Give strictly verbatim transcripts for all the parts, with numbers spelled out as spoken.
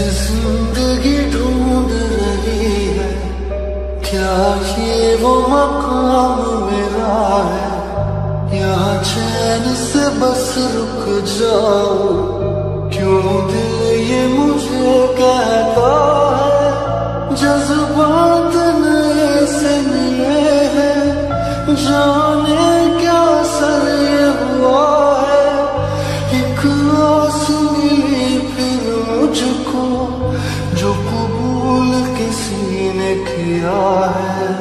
जिंदगी ढूंढ रही है, क्या ये वो मकाम मेरा है? यहाँ चैन से बस रुक जाओ, क्यों दिल ये मुझे कहता है? जज्बात नए से मिले हैं, जाने क्या सर ये हुआ है। एक आस मिली फिर मुझको, जो कबूल किसी ने किया है।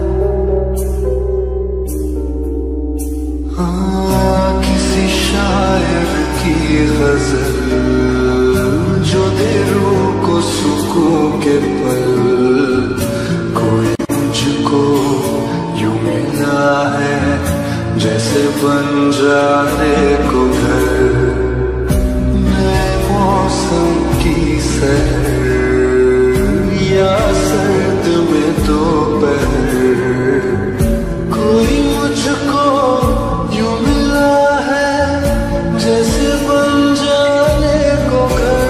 हाँ, किसी शायर की गजल जो दे रूह को सुकून के पल, कोई मुझको यूं मिला है जैसे बंजारे को घर। नए मौसम की सहर या सर्द में दोपहर, कोई मुझको यूं मिला है जैसे बंजारे को घर।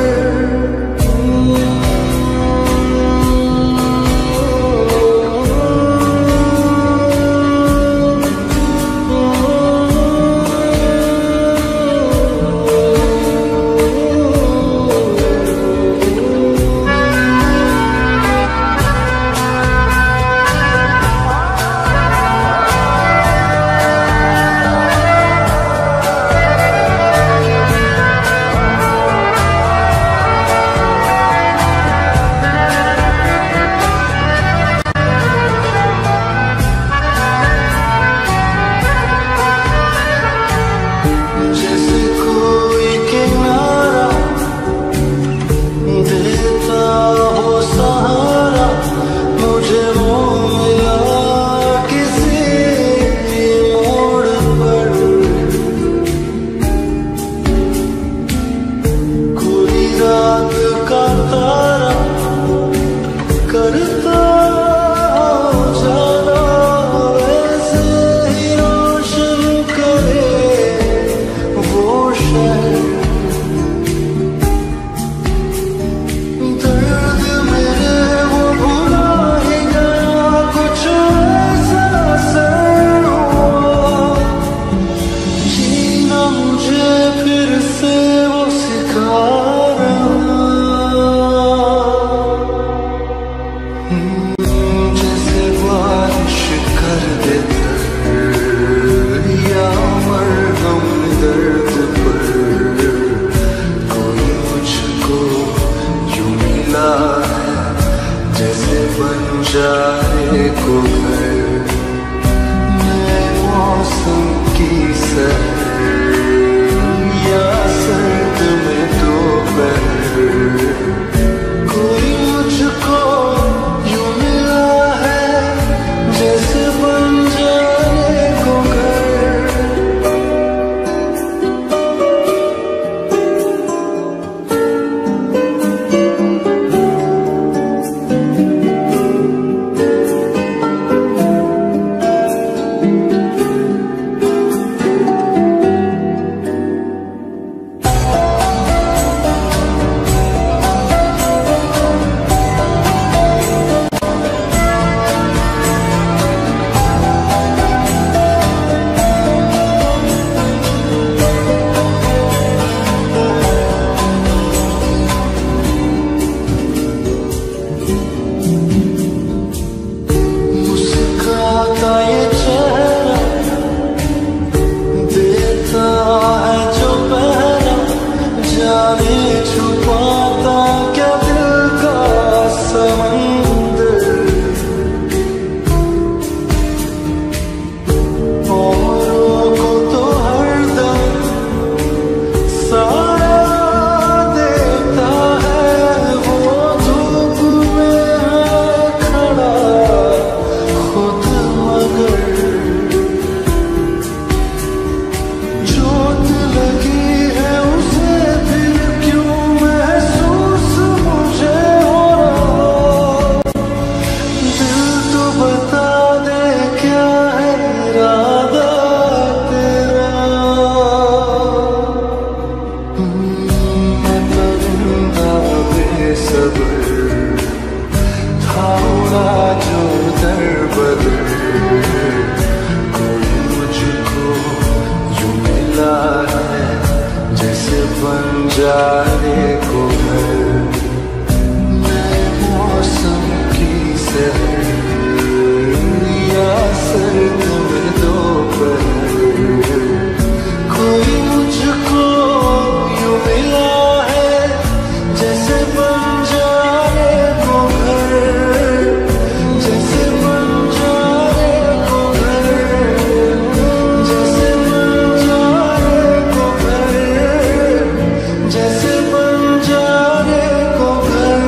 बंजारे को घर, नए मौसम की सहर या सर्द में दोपहर, कोई मुझको यूं मिला है जैसे बंजारे को घर। कदर, कोई मुझको यूं मिला है जैसे बंजारे को घर। मैं मौसम की सहर या सर्द में दोपहर, कोई मुझको यूं मिला है जैसे बंजारे को घर, जैसे बंजारे को घर, जैसे बंजारे को घर, जैसे बंजारे को घर।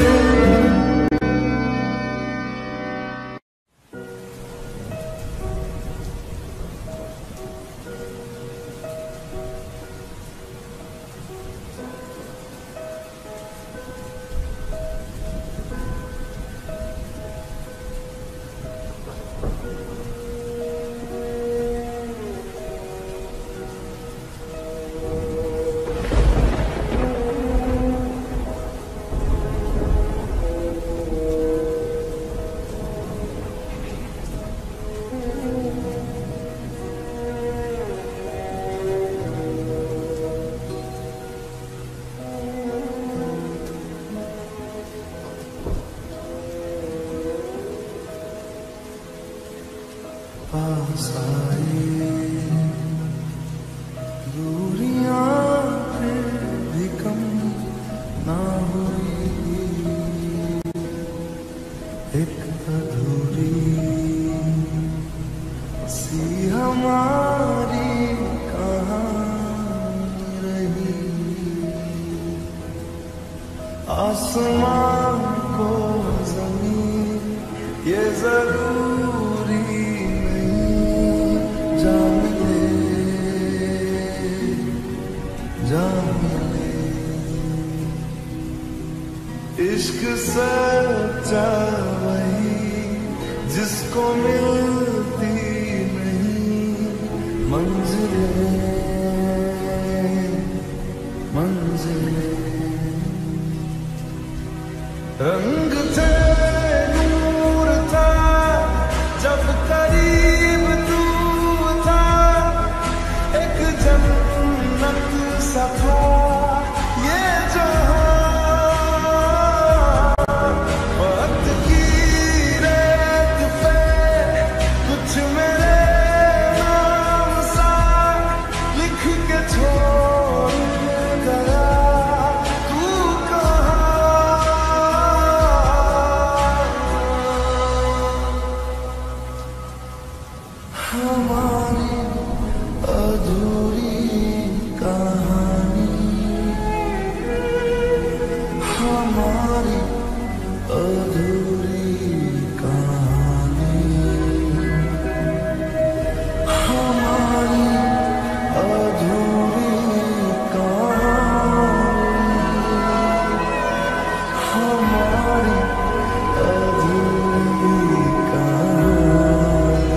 पास आए दूरियां फिर भी कम ना हुई, एक अधूरी सी हमारी कहानी रही। आसमान को जमीन ये जरूरी जा मिले, जा मिले। इश्क सच्चा वही जिसको मिलती नहीं मंजिलें, मंजिलें। रंग थे नूर था जब करीब तू था, एक जन्नत सा था ये जहां। वक्त की रेत पे कुछ मेरे नाम सा लिख के छोड़ गया तू कहाँ। हमारी अधूरी कहानी, हमारी अधूरी कहानी, हमारी अधूरी कहानी, हमारी अधूरी कहानी।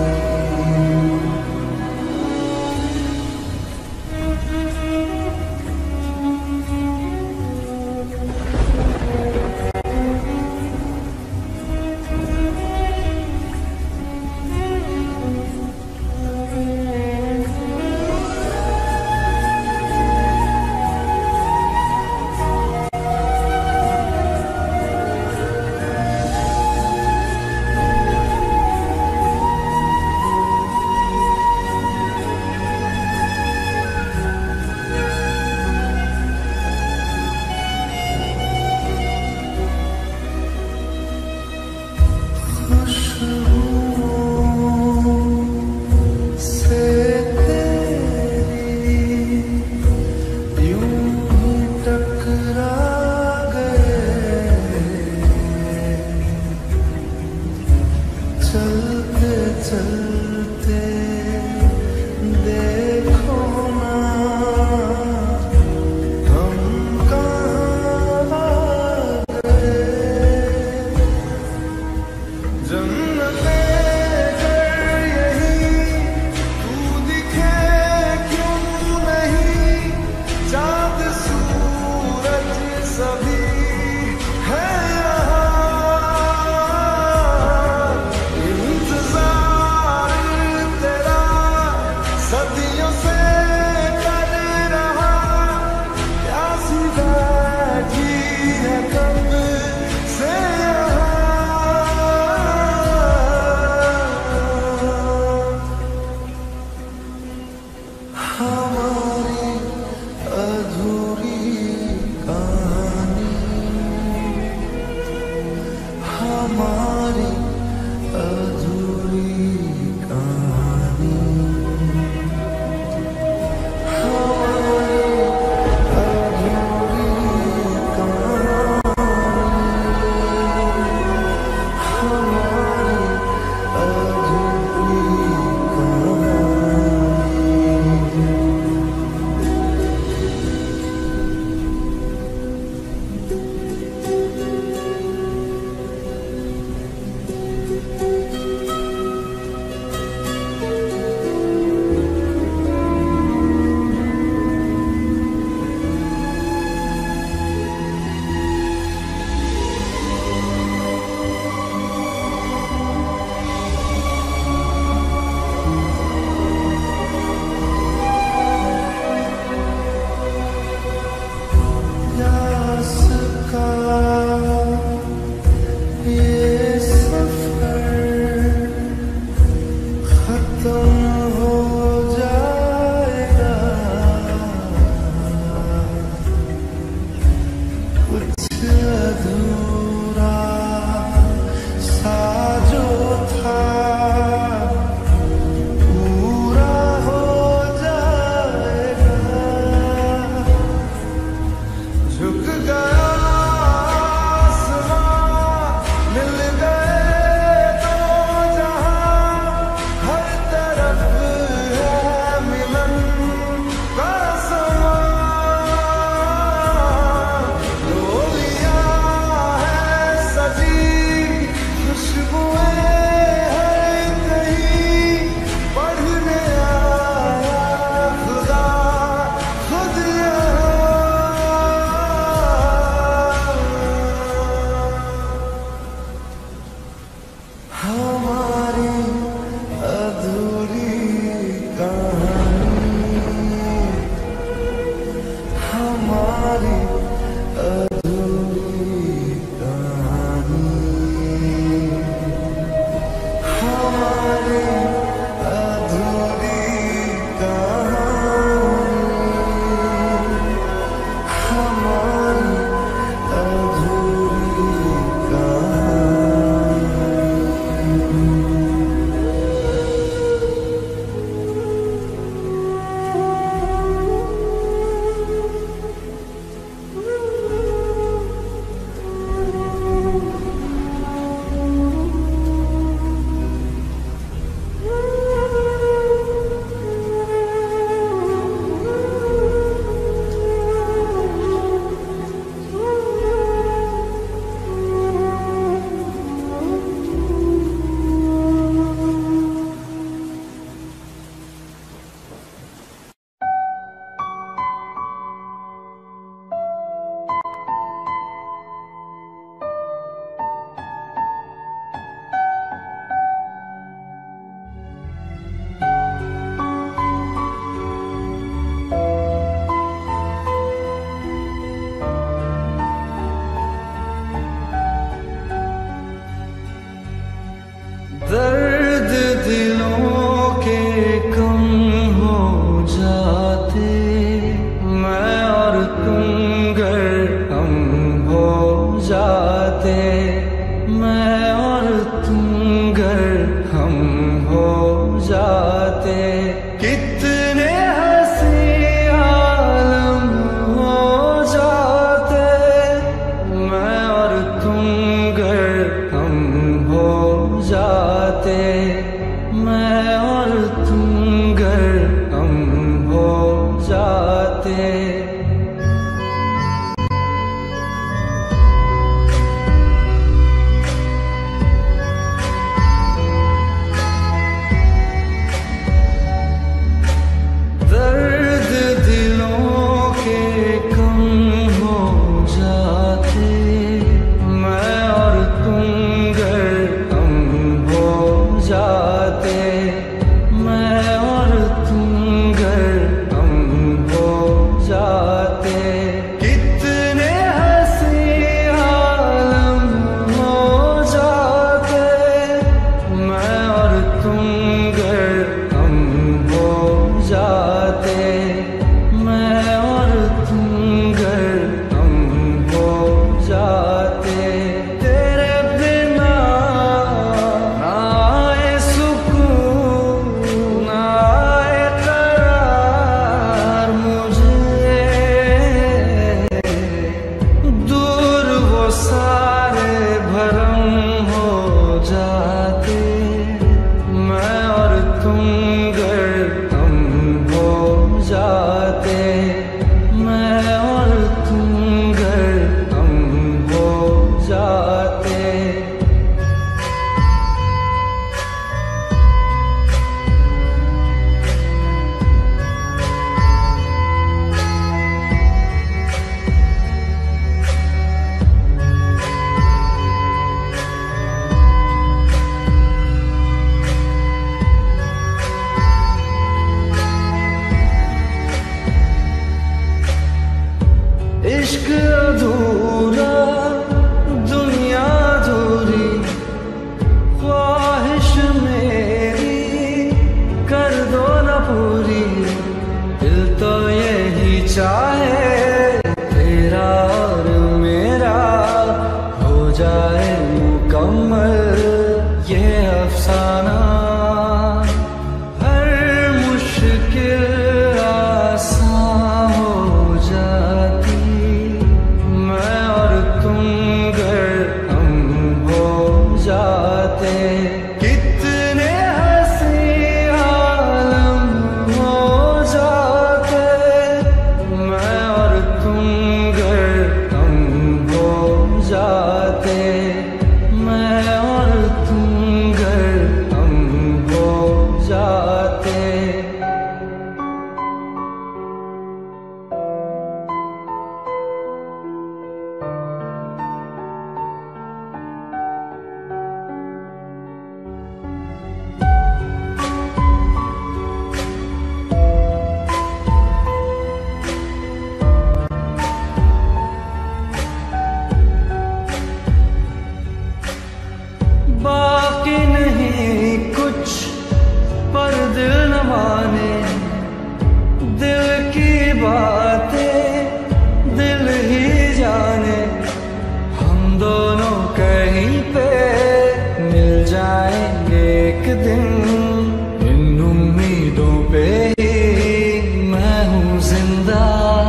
चलते चलते देखो ना हम कहाँ आ गए। जन्नते अगर यही तू दिखे क्यों नहीं, चाँद सूरज सभी है यहाँ। जाते, मैं और तुम घर हम हो जाते। दर्द दिलों के कम हो जाते, मैं और तुम घर हम हो जाते, मैं और तुम घर हम हो जाते। कितने हंसी आलम हो जाते, मैं और तुम घर हम हो जाते, मैं और तुम घर हम हो जाते। तेरे बिना ना आए सुकून, ना आए करार मुझे, दूर वो सारे भरम हो जाते, मैं और तुम घर हम हो जाते, मैं और तुम घर हम हो जाते। इश्क अधूरा, दुनिया अधूरी, ख्वाहिश मेरी कर दो न पूरी। दिल तो यही चाहे तेरा और मेरा हो जाए मुकम्मल ये अफसाना। हर मुश्किल आसान हो जाती, मैं और तुम घर हम हो जाते। कितने हंसी आलम हो जाते, मैं और तुम घर हम हो जाते, मैं और तुम घर हम हो जाते। बाकी नहीं कुछ पर दिल न माने, दिल की बातें दिल ही जाने। हम दोनों कहीं पे मिल जाएंगे एक दिन, इन उम्मीदों पे ही मैं हूँ जिंदा।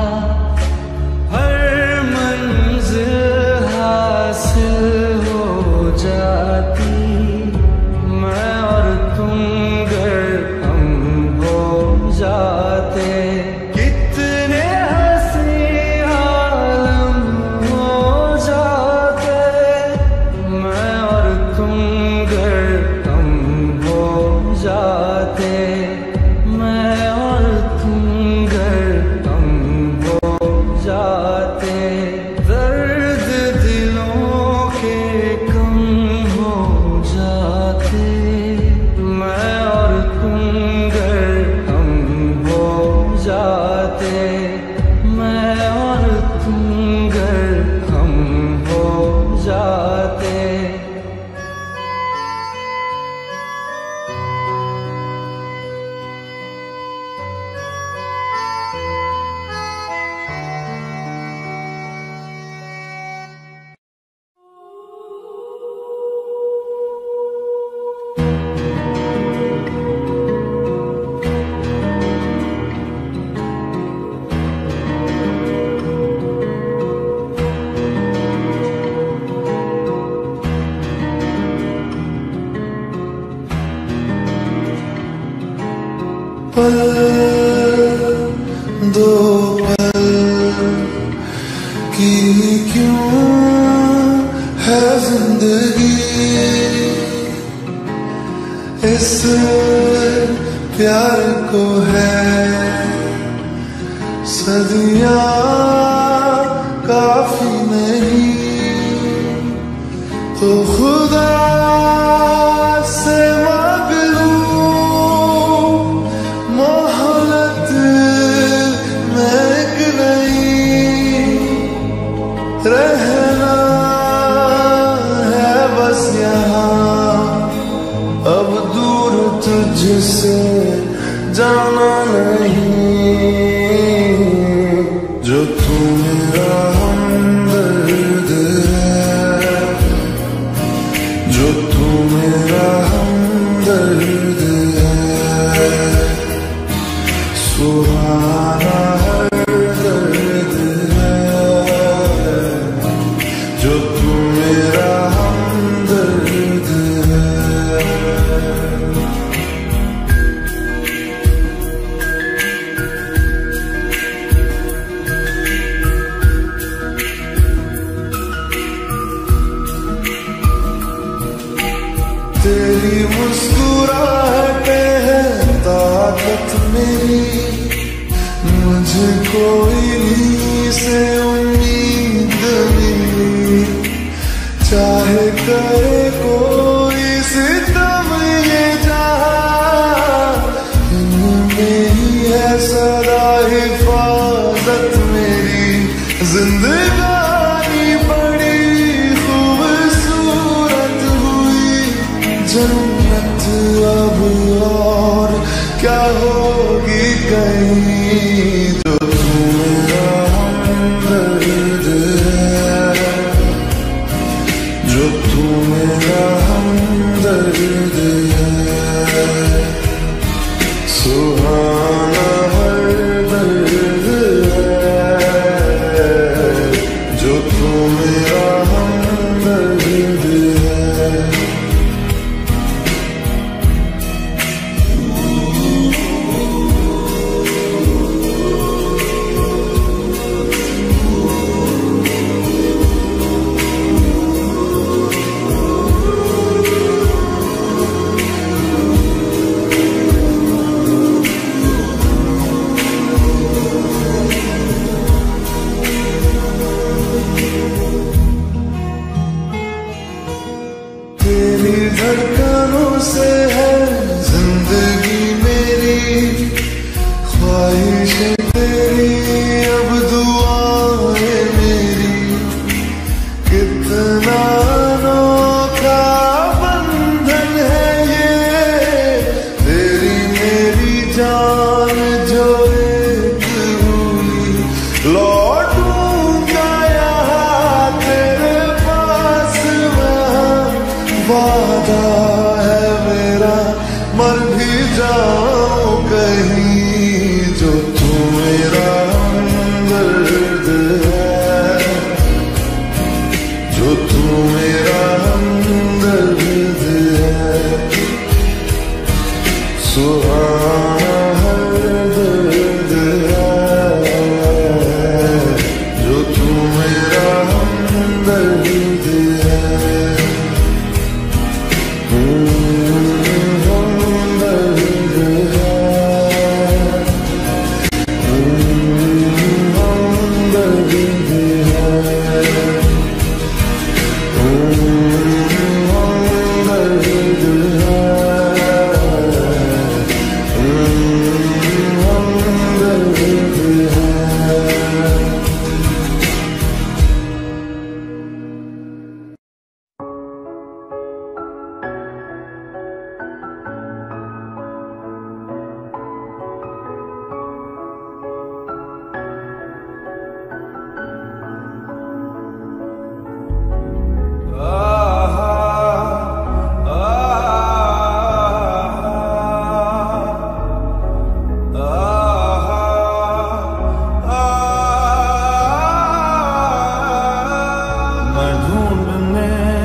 हर मंजिल हासिल हो जाती, मैं और तुम घर हम हो जाते। कितने हंसी आलम हो जाते, मैं और तुम घर हम हो पल दो पल की क्यों है जिंदगी, इस प्यार को है सदियां काफी नहीं, तो खुदा से मांग लूं मोहब्बत में एक नहीं, रहना है बस यहाँ अब दूर तुझसे जाना नहीं, जो तू मेरा हमदर्द है, जो तू मेरा हमदर्द है, सुहाना हर दर्द है, जो तू मेरा हमदर्द है। तेरी मुस्कुराहटें हैं ताकत मेरी, मुझे कोई नहीं से उम्मीद मिली, चाहे करे कोई सितम ये जहां, इनमें ही है सदा हिफाजत मेरी, जिंदगानी बड़ी खूबसूरत हुई, जन्नत अब और क्या होगी कहीं, जो तू मेरा हमदर्द है, जो तू मेरा हमदर्द है, सुहाना हर दर्द है, जो तू मेरा हमदर्द है। तेरी धड़कनों से है जिंदगी मेरी, ख्वाहिशें तेरी अब दुआएं मेरी, कितना अनोखा बंधन है ये, तेरी मेरी जान जो एक हुई, लौटूंगा यहाँ तेरे पास, वादा है मेरा मर भी जाऊं कहीं, जो तू मेरा हमदर्द है, जो तू मेरा हमदर्द है, सुहाना हर दर्द है, जो तू मेरा हमदर्द है।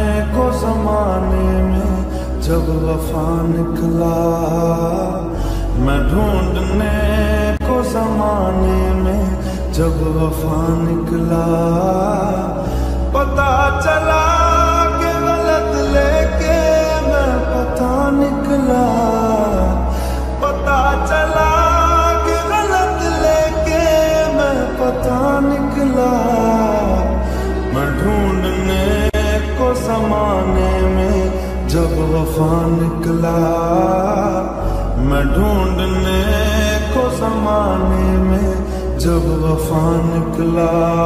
जब वफा निकला मैं ढूंढने को जमाने में जब वफा निकला, पता चला कि गलत लेके मैं पता निकला, पता चला कि गलत लेके मैं पता निकला। मैं ढूंढने को जमाने में जब वफा निकला, मैं ढूंढने को जमाने में जब वफा निकला।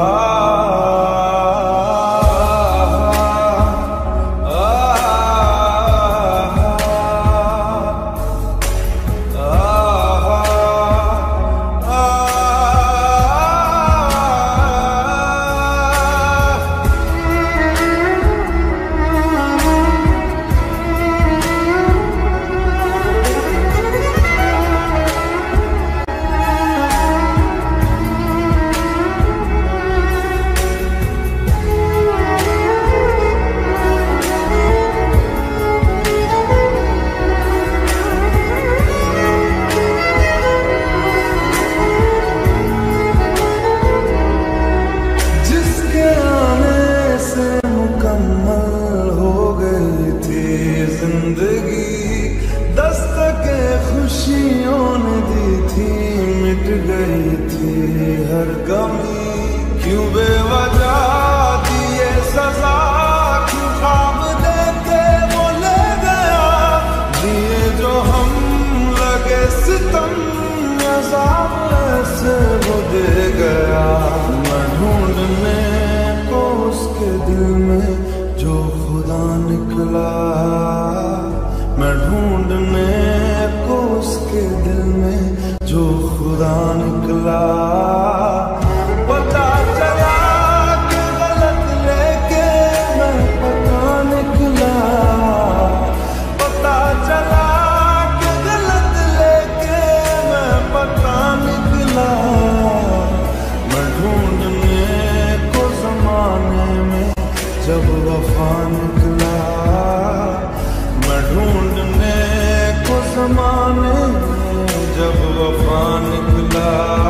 खुशियों ने दी थी, मिट गई थी हर गमी। क्यों बेवजह दिए सजा, क्यों ख्वाब देते वो ले गया। दिए जो हम लगे सितम, अज़ाब ऐसे वो दे गया। मैं ढूंढने को उसके दिल में जो खुदा निकला, मैं ढूंढने को उसके दिल में जो खुदा निकला। पता चला कि गलत लेके मैं पता निकला, पता चला कि गलत लेके मैं पता निकला। मैं ढूंढने को जमाने में जब वफा निकला, मैं ढूंढने को जमाने में जब वफा निकला।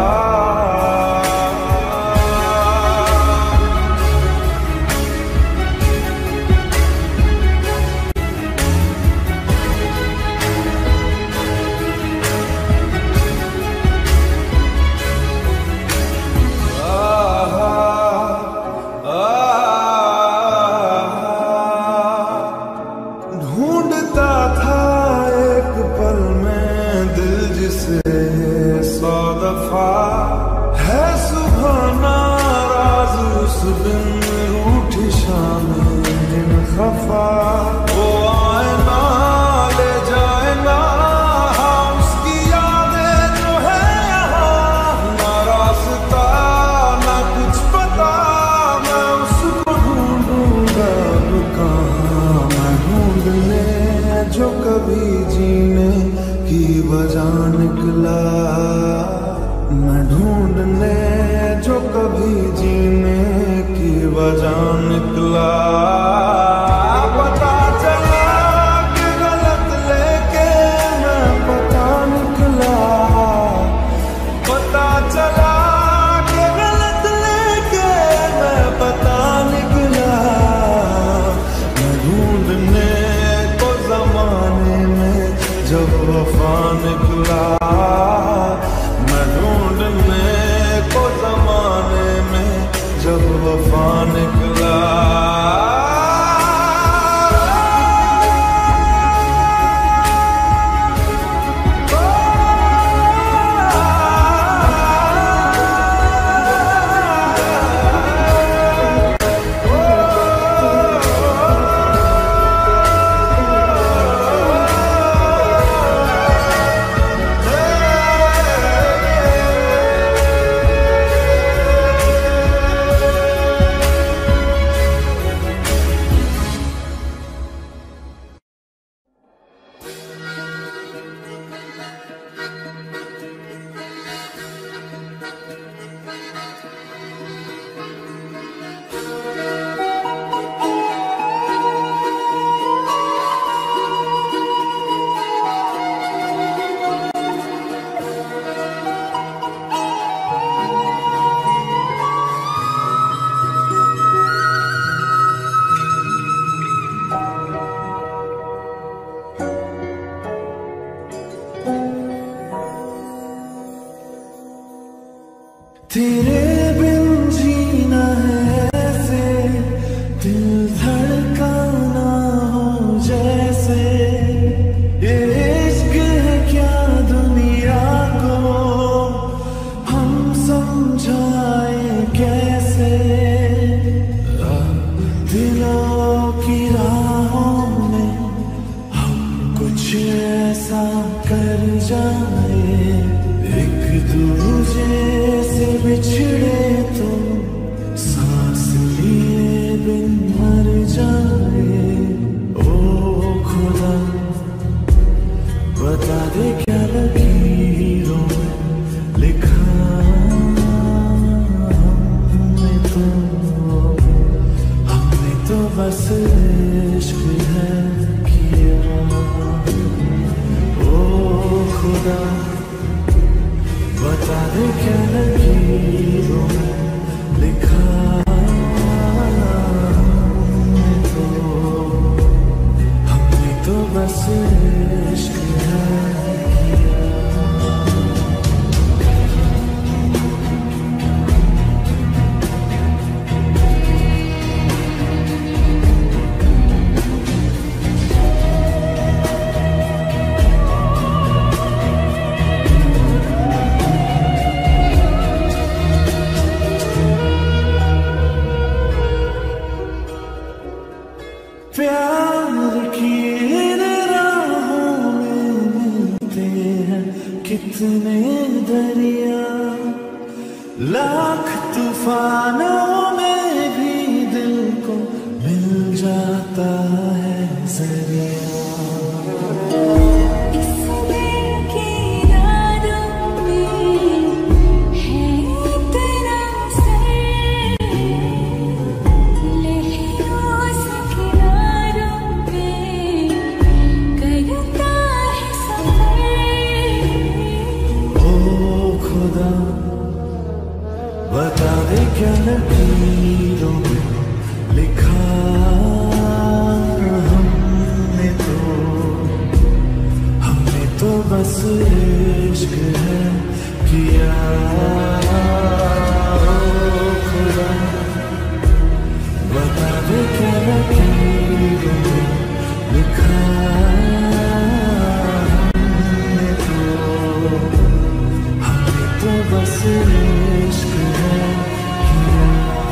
ढूंढता था एक पल में दिल जिसे सौ दफा, है सुबह नाराज उस दिन रूठी शाम दिन खफा। वो आए ना ले जाए ना उसकी यादें जो है यहाँ, ना रास्ता ना कुछ पता, मैं उसको ढूंढूंगा कहाँ। मैं ढूंढने जो कभी जीने की वजह निकला, मैं ढूंढने जो कभी जीने की वजह निकला। पता चला कि गलत लेके मैं पता निकला, पता चला कि गलत लेके मैं पता निकला। मैं ढूंढने को जमाने में जब वफा निकला, मैं ढूंढने को जमाने में जब वफा निकला। तेरे बिन जीना है ऐसे, दिल धड़काना हो जैसे। ये इश्क है क्या दुनिया को हम समझाए कैसे। दिलों की राहों में हम कुछ ऐसा कर जाए, एक दूजे से बिछड़े तो सांस लिए बिन मर जाए। ओ खुदा बता दे क्या लकीरों में लिखा हमने तो, हमने तो बस इश्क है किया। ओ खुदा बता दे क्या लकीरों में लिखा हमने तो, हमने तो बस इश्क है किया। प्यार की इन राहों में मिलते हैं कितने दरिया, लाख तूफानों में भी दिल को मिल जाता है जरिया। बता दे क्या लकीरों में लिखा हमने तो, हमने तो बस इश्क है किया। ओ खुदा बता दे क्या लकीरों में लिखा हमने तो, हमने तो बस इश्क है किया।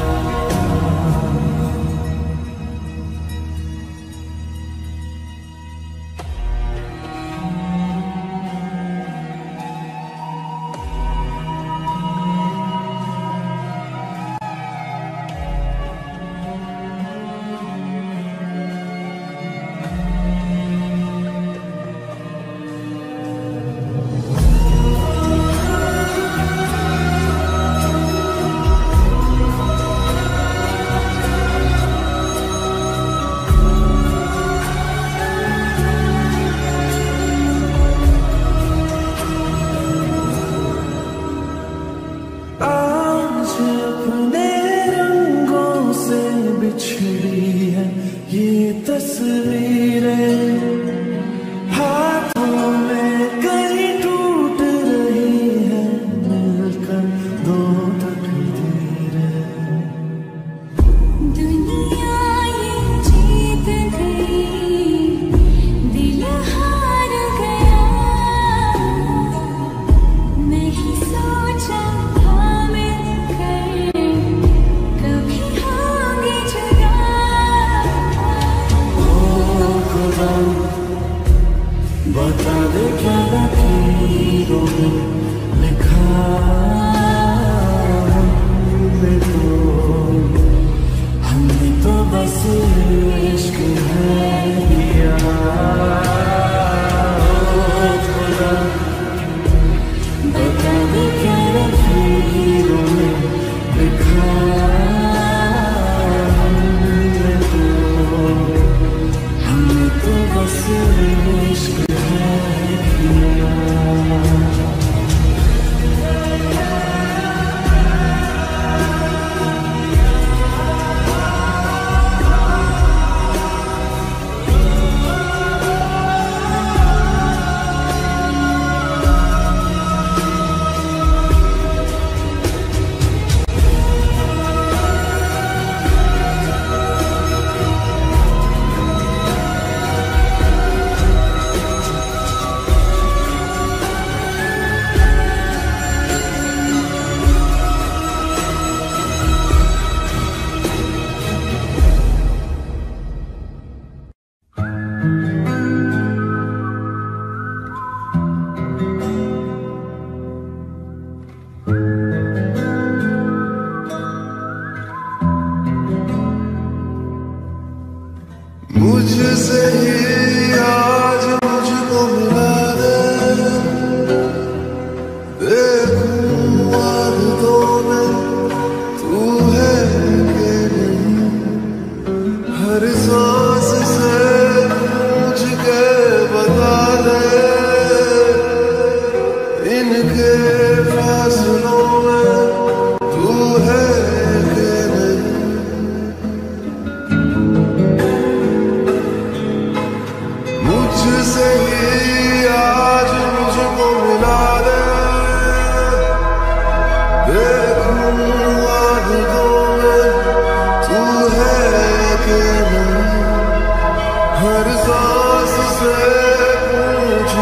बिछड़ी है ये तस्वीरें, हाथों में कहीं टूट रही है मिलकर दो तकदीरें। दुनिया ये जीत गई, दिल हार गया, नहीं सोचा था मिलकर कभी होंगे जुदा। बता दे क्या लकीरों में लिखा हमने तो, हमने तो बस इश्क है किया। ओ खुदा बता दे क्या लकीरों में लिखा हमने तो, हमने तो बस इश्क है किया।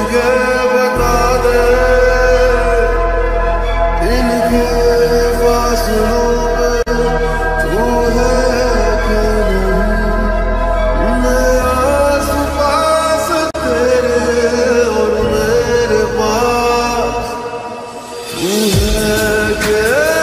के बता दे इनके फासलों पे तू है कि नहीं। मैं आस पास तेरे और मेरे पास तू है कि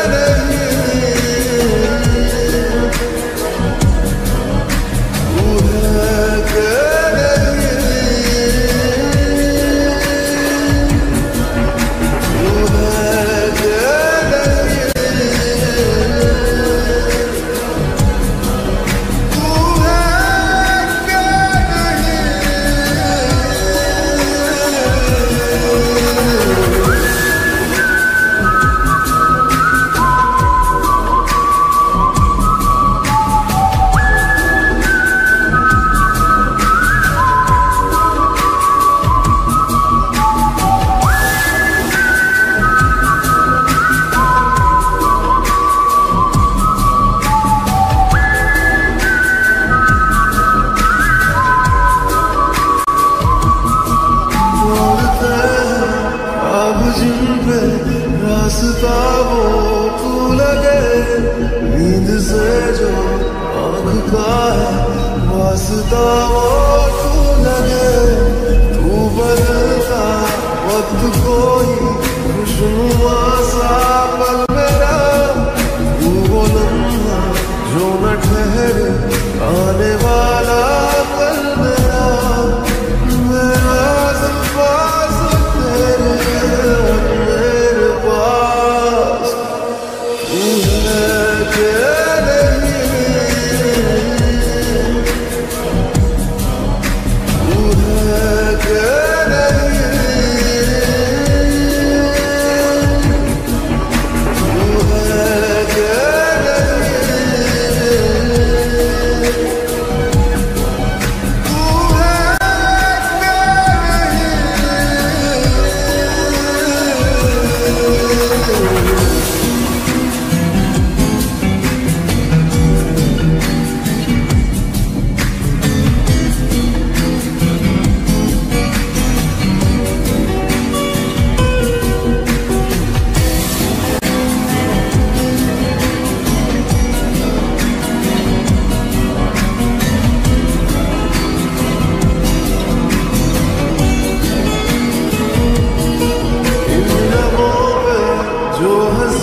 रास्ता वो तू लगे नींद से जो आँख का है वास्ता वो तू लगे तू बदलता वक्त कोई खुशनुमा सा पल मेरा तू वो लम्हा जो न ठहरे आने वाला कल मेरा। मैं आस पास तेरे मेरे पास तू है कि नहीं। तू है कि नहीं। तू है कि जो हंस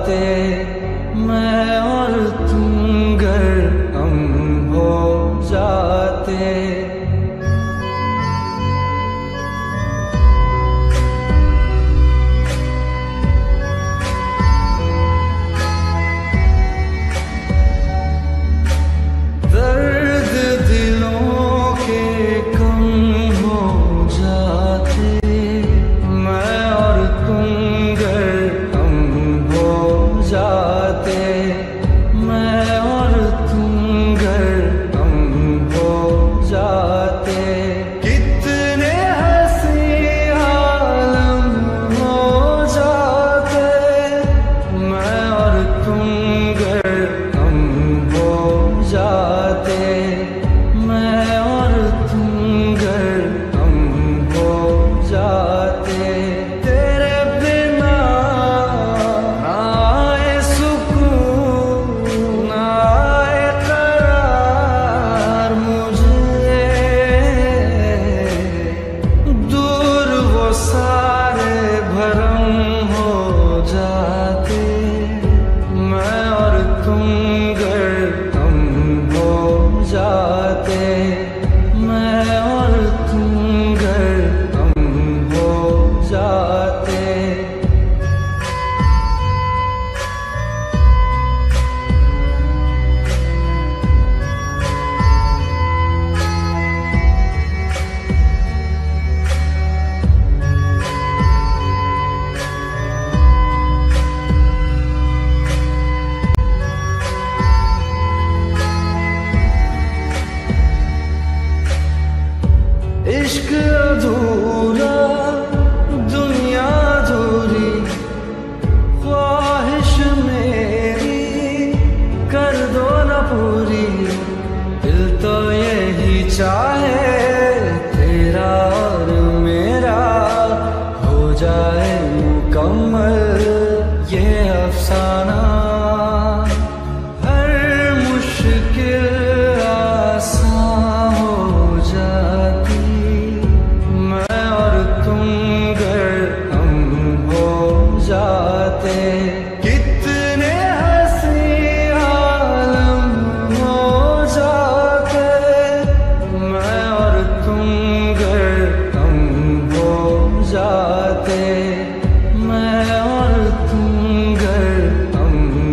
जाते, मैं और तुम घर हम हो जाते। दर्द दिलों के कम हो जाते, मैं और तुम घर हम हो जाते, मैं और तुम घर हम हो जाते। कितने हंसी आलम हो जाते, मैं और तुम घर हम हो जाते, मैं और तुम घर हम हो जाते। तेरे बिना ना आए सुकून, ना आए करार मुझे, दूर वो सारे भरम हो जाते, मैं और तुम घर हम हो जाते, मैं और तुम घर हम हो जाते। इश्क अधूरा, दुनिया अधूरी, ख्वाहिश मेरी कर दो न पूरी। दिल तो यही चाहे तेरा और मेरा हो जाए मुकम्मल ये अफसाना। हर मुश्किल आसान हो जाती, मैं और तुम घर हम हो जाते। कितने हंसी आलम हो जाते, मैं और तुम घर हम हो जाते, मैं और तुम घर हम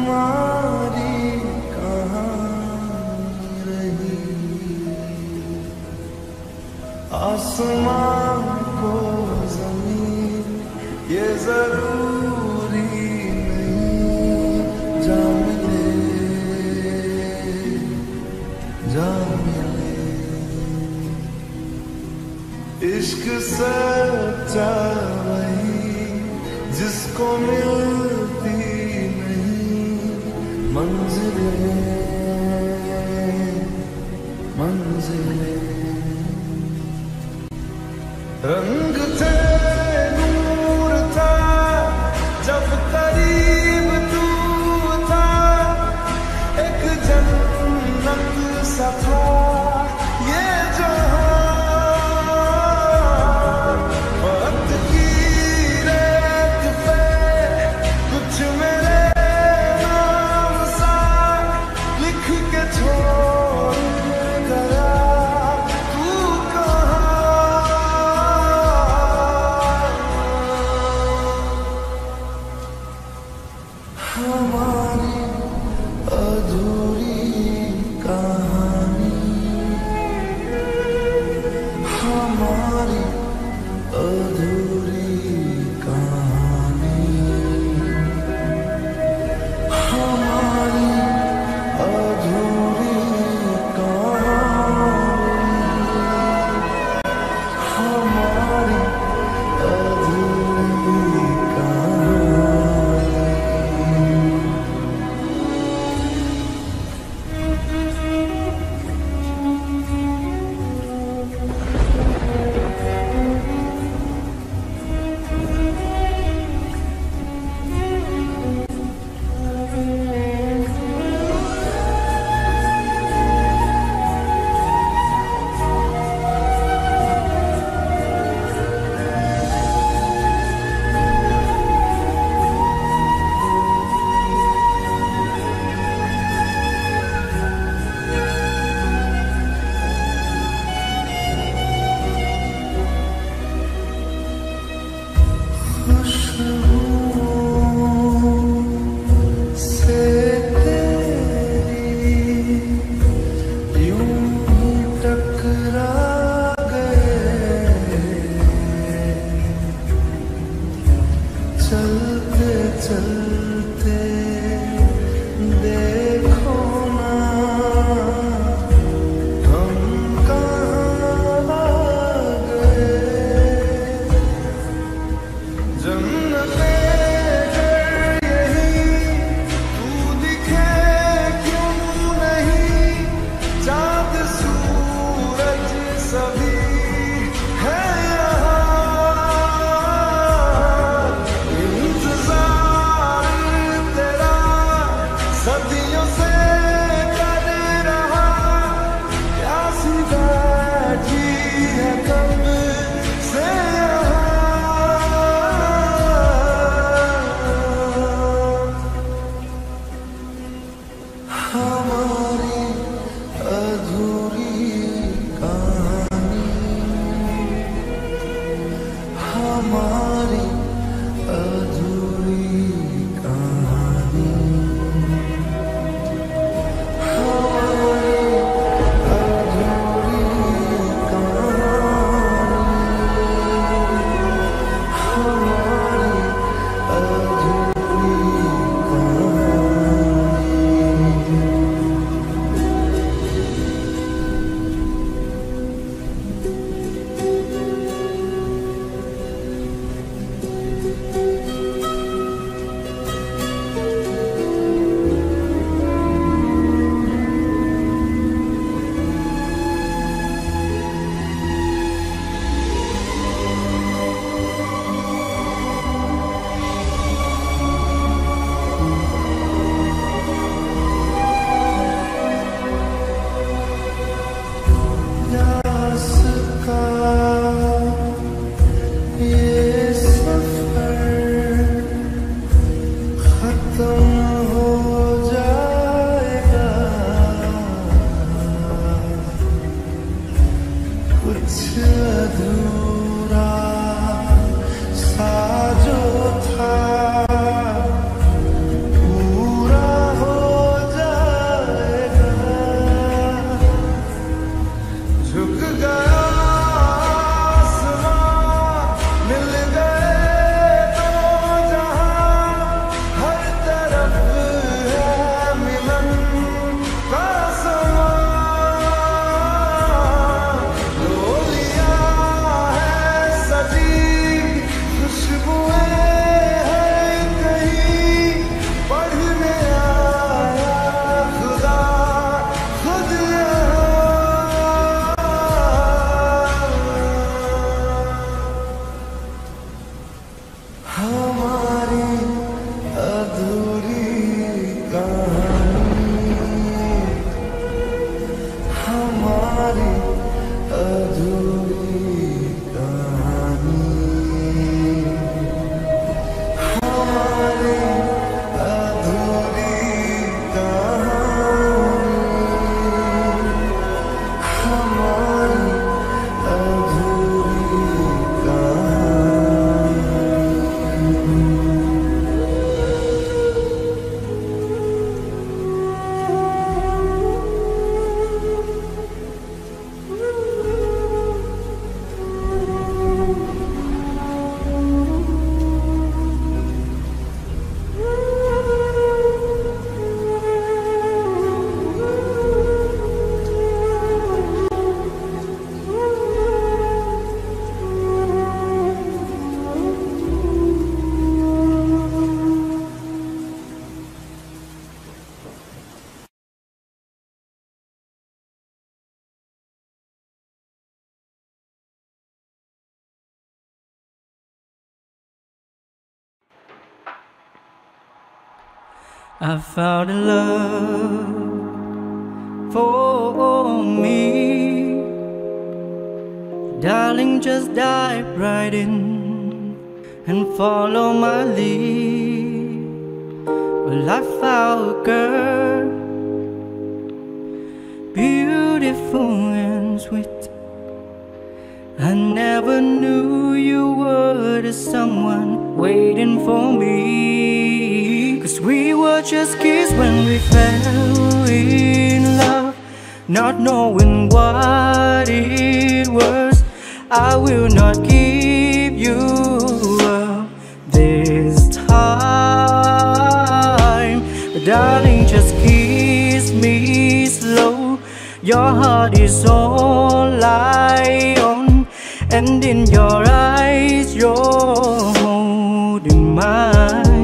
हमारी कहानी रही। आसमां को जमीन ये जरूरी नहीं, जा मिले जा मिले। इश्क सच्चा वही जिसको मिलती नहीं मंजिलें मंजिलें। रंग थे नूर था जब करीब तू था, एक जन्नत सा था ये जहां। वक्त की रेत पे कुछ मेरे नाम सा लिख के छोड़ गया तू कहाँ। हमारी अधूरी कहानी, हमारी अधूरी कहानी, हमारी अधूरी कहानी, हमारी अधूरी कहानी। कहानी हमारी अधूरी कहानी हमारी अधूरी कहानी हमारी अधूरी I found a love for me, darling, just dive right in and follow my lead. Well, I found a girl, beautiful and sweet. I never knew you were the someone waiting for me. Cause we were just kids when we fell in love, not knowing what it was. I will not give you up this time, but darling, just kiss me slow. Your heart is all I own, and in your eyes you're holding mine.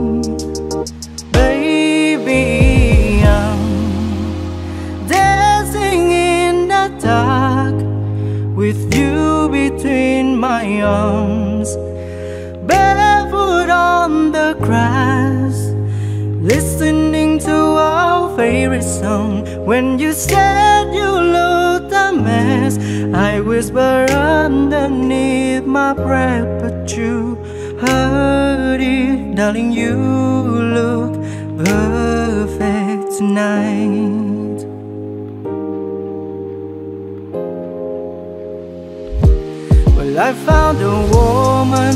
Baby, I'm dancing in the dark with you between my arms, barefoot on the grass, listening to our favorite song. When you said you looked a mess, I whisper underneath my breath, but you heard it. Darling, you look perfect tonight. Well, I found a woman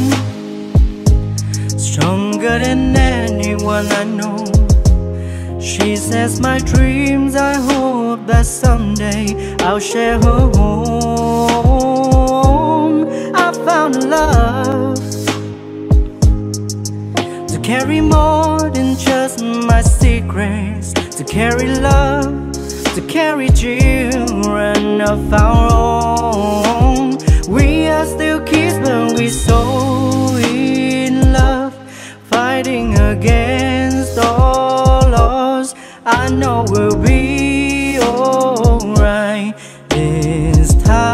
stronger than anyone I know. She says my dreams, I hope that someday I'll share her home. I found love to carry more than just my secrets, to carry love, to carry children of our own. We are still kids, but we're so in love, fighting against all odds. I know we'll be alright this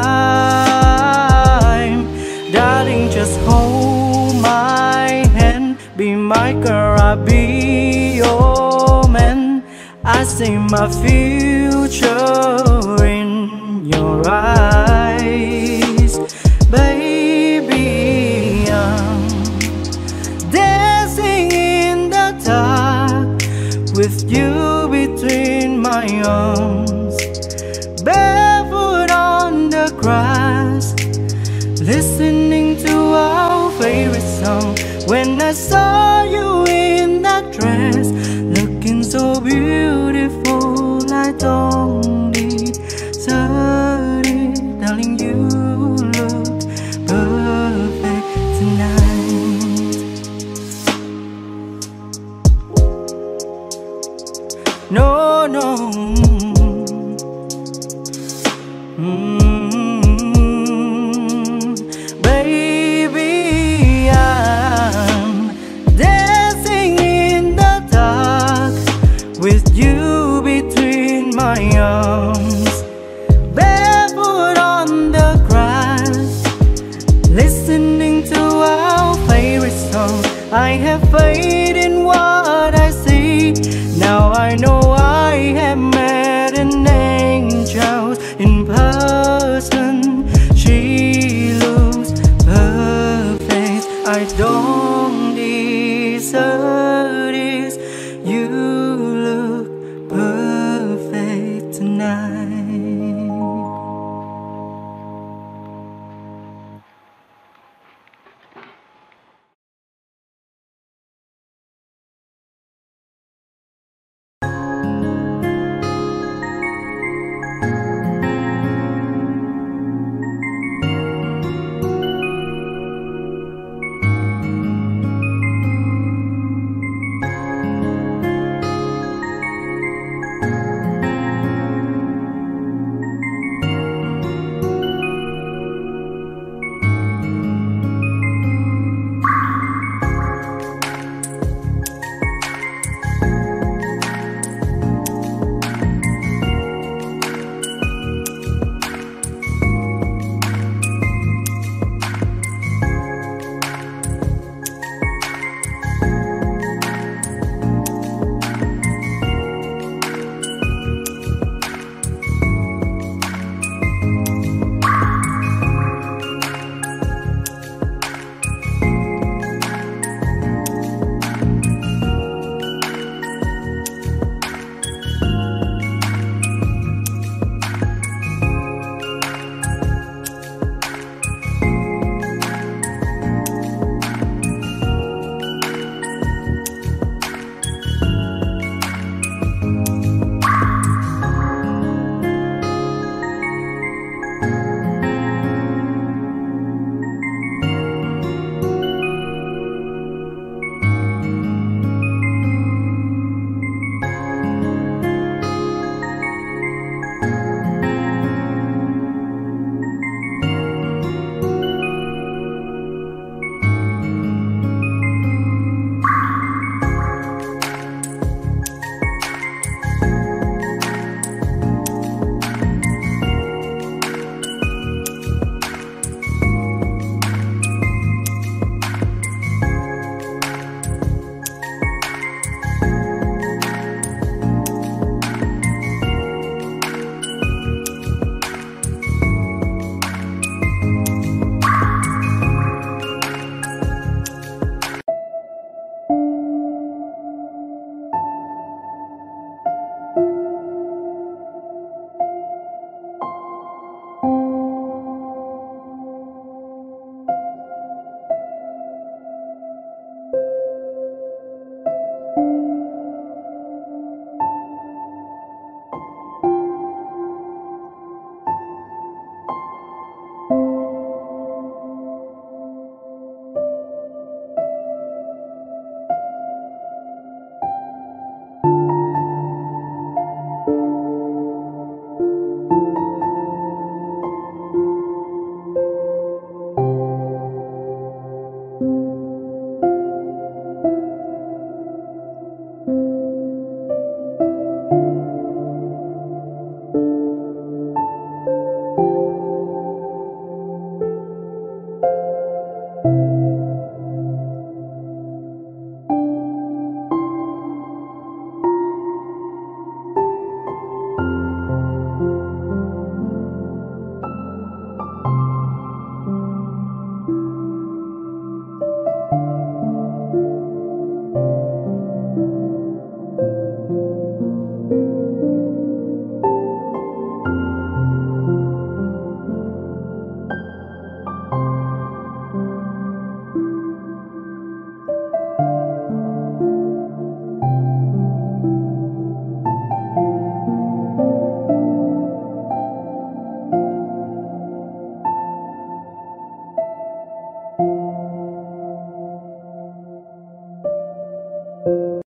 time. Darling, just hold my hand, be my girl, I'll be your man. I see my future in your eyes. Baby, I'm dancing in the dark with you between my arms, barefoot on the grass, listening to our favorite song. When I saw you in that dress, looking so beautiful, I don't deserve it. Darling, you look perfect tonight. No, no. Mm, baby, I'm dancing in the dark with you